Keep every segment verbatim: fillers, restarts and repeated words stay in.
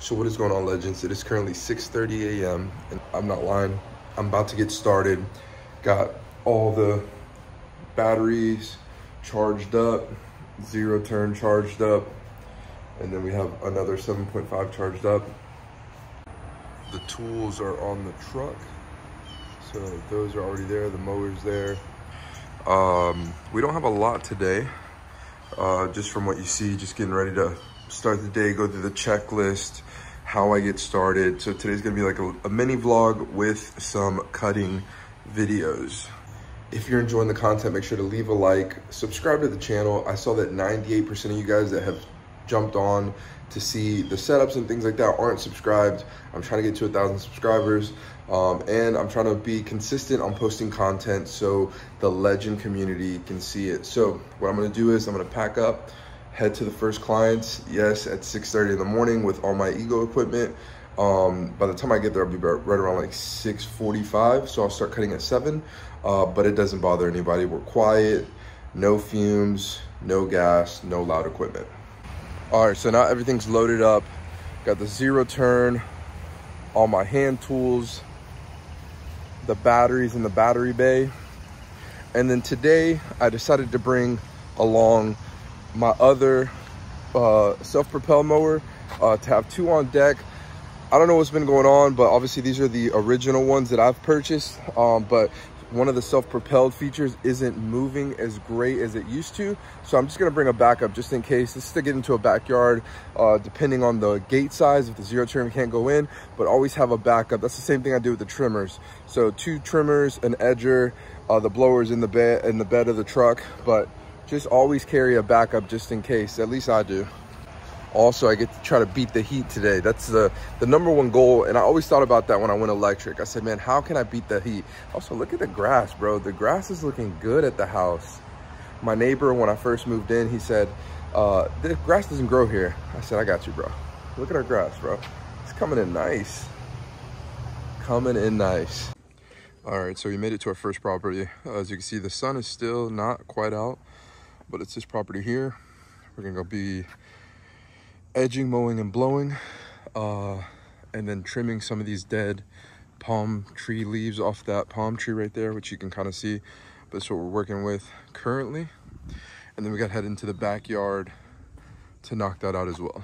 So what is going on, legends? It is currently six thirty a m and I'm not lying, I'm about to get started. Got all the batteries charged up, zero turn charged up, and then we have another seven point five charged up. The tools are on the truck, so those are already there. The mower's there. Um, we don't have a lot today, uh, just from what you see, just getting ready to start the day, go through the checklist, how I get started. So today's gonna be like a, a mini vlog with some cutting videos. If you're enjoying the content, make sure to leave a like, subscribe to the channel. I saw that ninety-eight percent of you guys that have jumped on to see the setups and things like that aren't subscribed. I'm trying to get to a thousand subscribers, um, and I'm trying to be consistent on posting content so the legend community can see it. So what I'm gonna do is I'm gonna pack up, head to the first clients, yes, at six thirty in the morning with all my ego equipment. Um, by the time I get there, I'll be right around like six forty-five, so I'll start cutting at seven, uh, but it doesn't bother anybody. We're quiet, no fumes, no gas, no loud equipment. All right, so now everything's loaded up. Got the zero turn, all my hand tools, the batteries in the battery bay. And then today I decided to bring along my other uh, self-propel mower uh, to have two on deck. I don't know what's been going on, but obviously these are the original ones that I've purchased. Um, but one of the self-propelled features isn't moving as great as it used to. So I'm just gonna bring a backup just in case. This is to get into a backyard, uh, depending on the gate size, if the zero turn can't go in, but always have a backup. That's the same thing I do with the trimmers. So two trimmers, an edger, uh, the blowers in the bed in the bed of the truck, but just always carry a backup just in case. At least I do. Also, I get to try to beat the heat today. That's the, the number one goal. And I always thought about that when I went electric. I said, man, how can I beat the heat? Also, look at the grass, bro. The grass is looking good at the house. My neighbor, when I first moved in, he said, uh, the grass doesn't grow here. I said, I got you, bro. Look at our grass, bro. It's coming in nice. Coming in nice. All right, so we made it to our first property. Uh, as you can see, the sun is still not quite out, but it's this property here. We're gonna go be edging, mowing, and blowing, uh, and then trimming some of these dead palm tree leaves off that palm tree right there, which you can kind of see. But that's what we're working with currently. And then we got to head into the backyard to knock that out as well.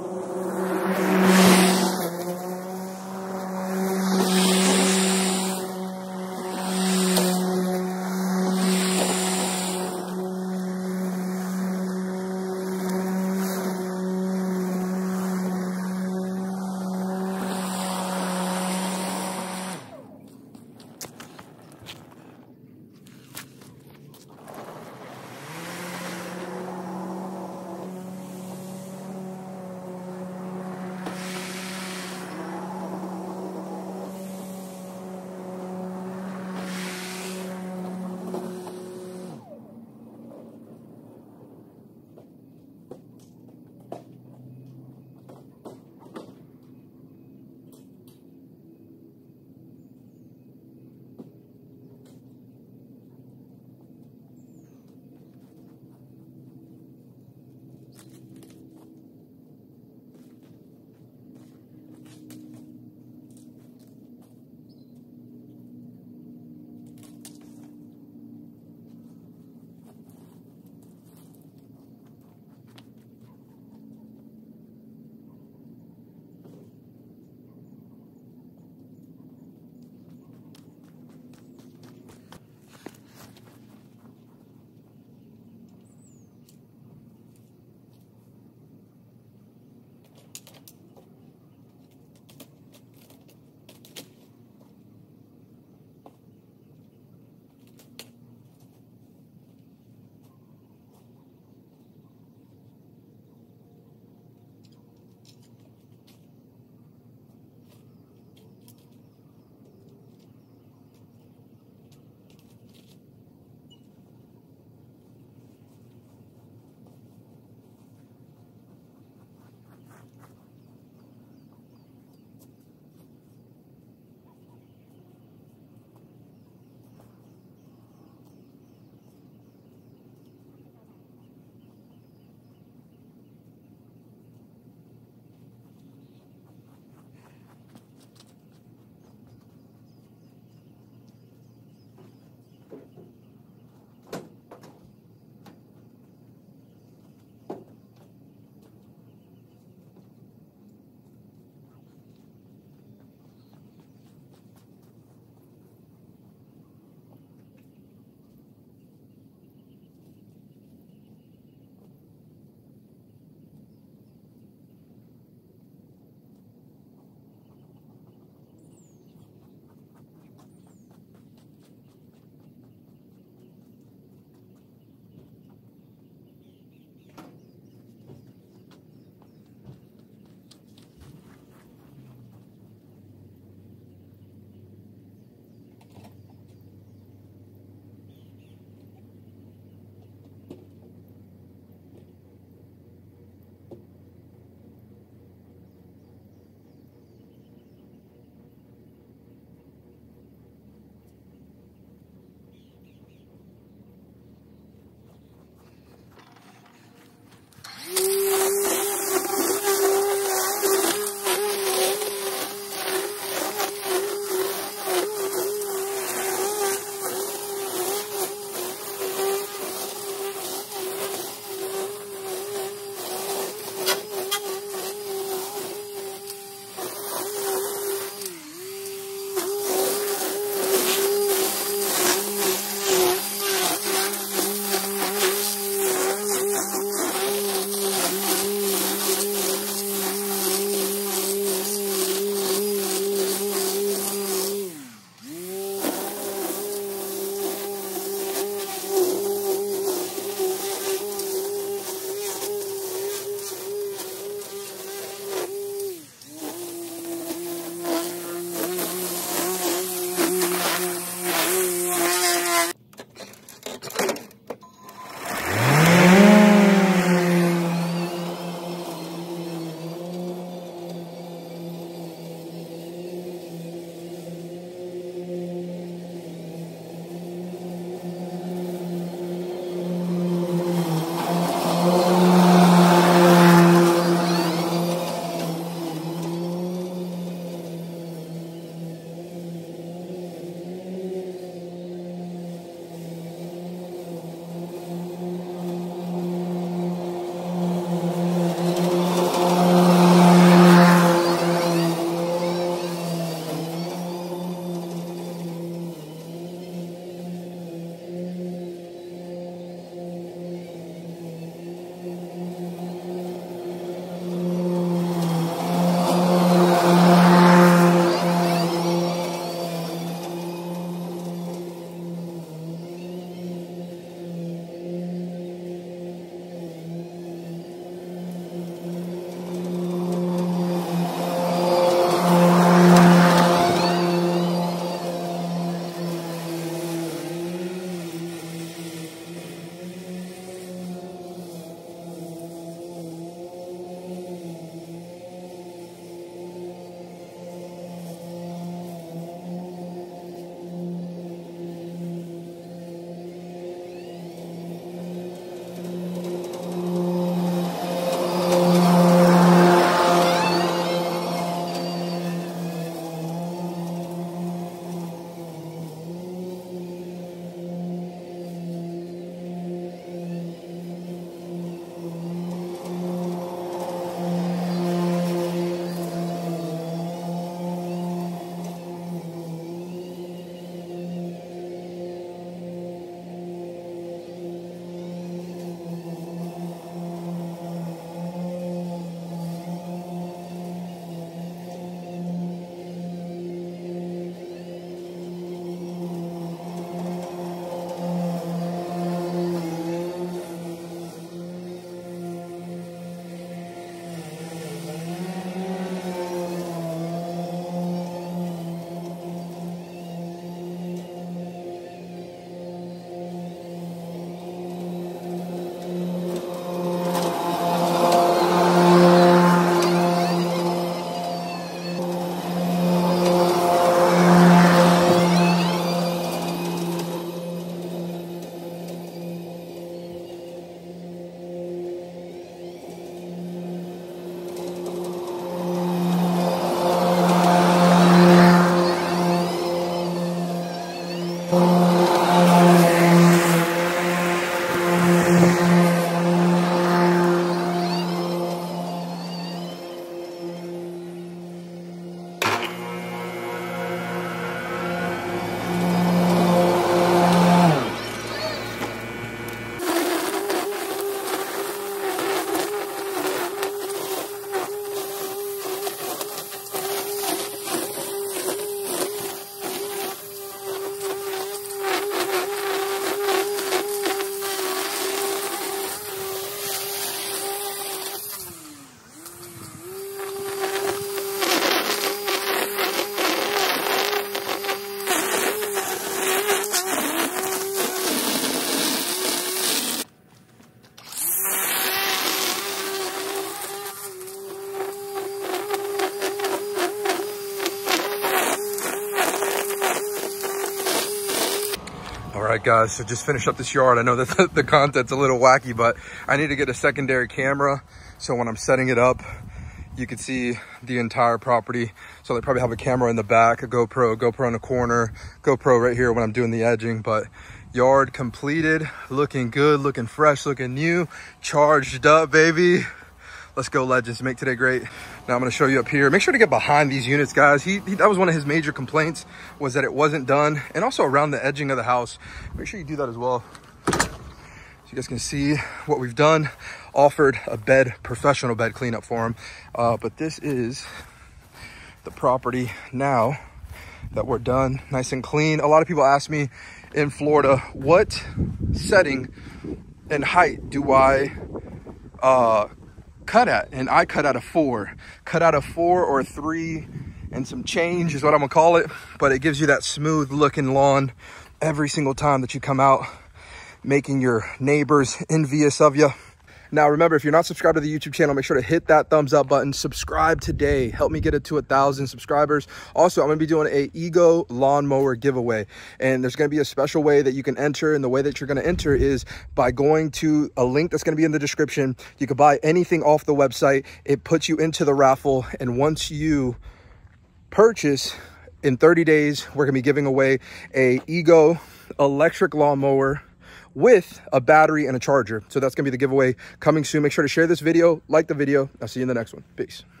right, guys, so just finished up this yard. I know that the, the content's a little wacky, but I need to get a secondary camera. So when I'm setting it up, you can see the entire property. So they probably have a camera in the back, a GoPro, GoPro in the corner, GoPro right here when I'm doing the edging. But yard completed, looking good, looking fresh, looking new, charged up, baby. Let's go, Legends. Make today great. Now I'm gonna show you up here. Make sure to get behind these units, guys. He, he that was one of his major complaints, was that it wasn't done. And also around the edging of the house. Make sure you do that as well. So you guys can see what we've done. Offered a bed, professional bed cleanup for him. Uh, but this is the property now that we're done, nice and clean. A lot of people ask me in Florida, what setting and height do I uh, cut at? And I cut at a four. Cut at a four or a three and some change is what I'm gonna call it. But it gives you that smooth looking lawn every single time that you come out, making your neighbors envious of you. Now, remember, if you're not subscribed to the YouTube channel, make sure to hit that thumbs up button. Subscribe today. Help me get it to a thousand subscribers. Also, I'm going to be doing a Ego lawnmower giveaway. And there's going to be a special way that you can enter. And the way that you're going to enter is by going to a link that's going to be in the description. You can buy anything off the website. It puts you into the raffle. And once you purchase, in thirty days, we're going to be giving away a Ego electric lawnmower with a battery and a charger. So that's gonna be the giveaway coming soon. Make sure to share this video, like the video. I'll see you in the next one. Peace.